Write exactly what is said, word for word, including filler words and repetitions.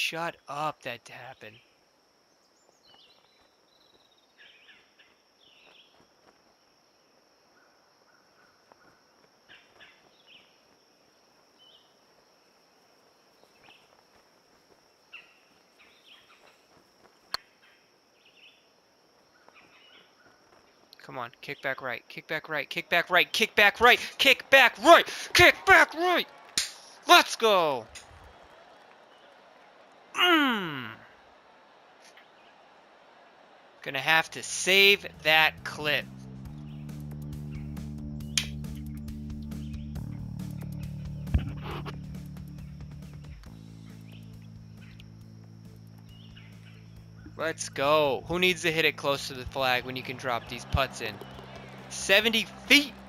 shut up, that happened. Come on, kick back right, kick back right, kick back right, kick back right, kick back right, kick back right! Let's go! Mmm! Gonna have to save that clip. Let's go. Who needs to hit it close to the flag when you can drop these putts in? seventy feet!